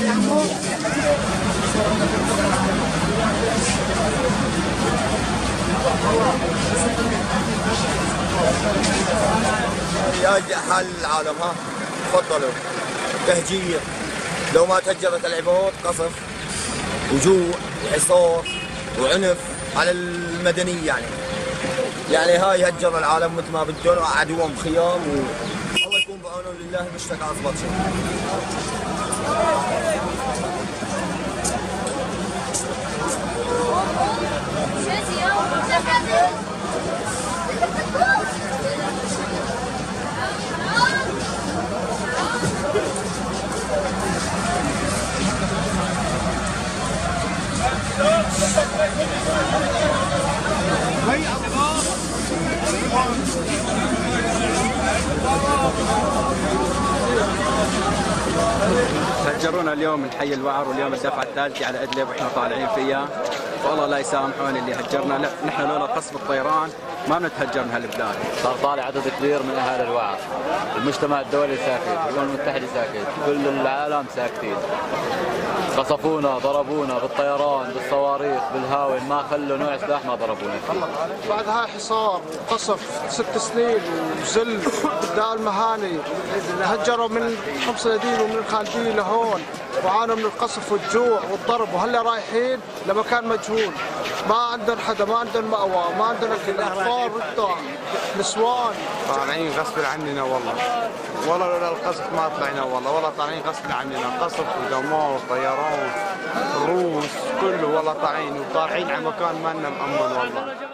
يا حال العالم ها، تفضلوا. تهجير، لو ما تهجرت العباد قصف وجوع وحصار وعنف على المدنية يعني هاي هجر العالم مثل ما بدهم عدوهم خيام والله يكون بعونهم. لله مشتاق أضبط شيء. هجرونا اليوم من حي الوعر، واليوم الدفعة الثالثة على ادلب واحنا طالعين فيها، والله لا يسامحون اللي هجرنا. لا نحن لولا قصف الطيران ما بنتهجر من هالبلاد. صار طالع عدد كبير من اهالي الوعر، المجتمع الدولي ساكت، الامم المتحدة ساكت، كل العالم ساكتين. قصفونا، ضربونا بالطيران، بالصواريخ، بالهاون، ما خلوا نوع سلاح ما ضربونا فيه. بعد هاي حصار وقصف 6 سنين وذل ابداء المهاني، هجروا من خمس نادين ومن الخالدين لهون وعانوا من القصف والجوع والضرب، وهلا رايحين لمكان مجهول، ما عندهم حدا، ما عندهم مأوى، ما عندهم اكل، اطفال رضع، نسوان. طالعين غصب عننا والله لولا القصف ما طلعنا والله طالعين غصب عننا، قصف ودمار وطيران روس كله والله طالعين على مكان ما لنا مأمن والله.